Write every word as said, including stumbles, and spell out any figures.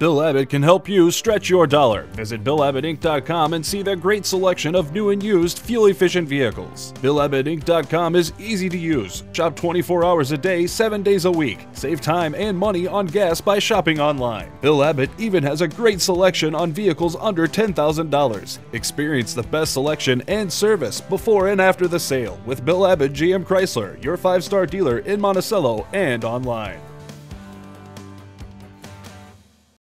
Bill Abbott can help you stretch your dollar. Visit Bill Abbott Inc dot com and see their great selection of new and used fuel-efficient vehicles. Bill Abbott Inc dot com is easy to use. Shop twenty-four hours a day, seven days a week. Save time and money on gas by shopping online. Bill Abbott even has a great selection on vehicles under ten thousand dollars. Experience the best selection and service before and after the sale with Bill Abbott G M Chrysler, your five-star dealer in Monticello and online.